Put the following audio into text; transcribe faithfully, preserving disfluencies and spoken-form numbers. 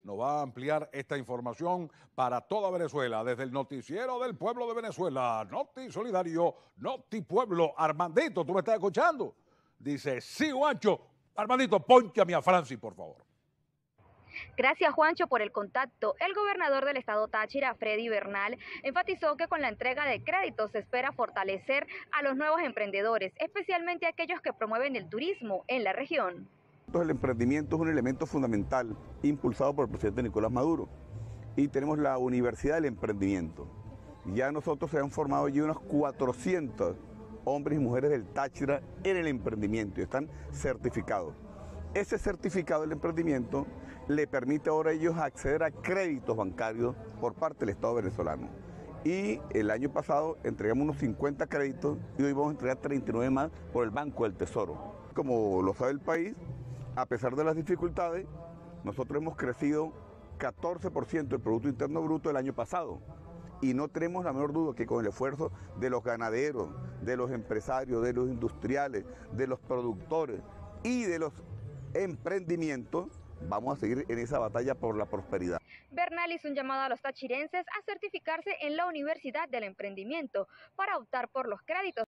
Nos va a ampliar esta información para toda Venezuela, desde el noticiero del pueblo de Venezuela, Noti Solidario, Noti Pueblo. Armandito, ¿tú me estás escuchando? Dice, sí, Juancho. Armandito, pónchame a Francis, por favor. Gracias, Juancho, por el contacto. El gobernador del estado Táchira, Freddy Bernal, enfatizó que con la entrega de créditos se espera fortalecer a los nuevos emprendedores, especialmente aquellos que promueven el turismo en la región. El emprendimiento es un elemento fundamental impulsado por el presidente Nicolás Maduro y tenemos la Universidad del Emprendimiento. Ya nosotros se han formado allí unos cuatrocientos hombres y mujeres del Táchira en el emprendimiento y están certificados. Ese certificado del emprendimiento le permite ahora a ellos acceder a créditos bancarios por parte del Estado venezolano. Y el año pasado entregamos unos cincuenta créditos y hoy vamos a entregar treinta y nueve más por el Banco del Tesoro. Como lo sabe el país, a pesar de las dificultades, nosotros hemos crecido catorce por ciento del Producto Interno Bruto el año pasado. Y no tenemos la menor duda que con el esfuerzo de los ganaderos, de los empresarios, de los industriales, de los productores y de los emprendimientos, vamos a seguir en esa batalla por la prosperidad. Bernal hizo un llamado a los tachirenses a certificarse en la Universidad del Emprendimiento para optar por los créditos.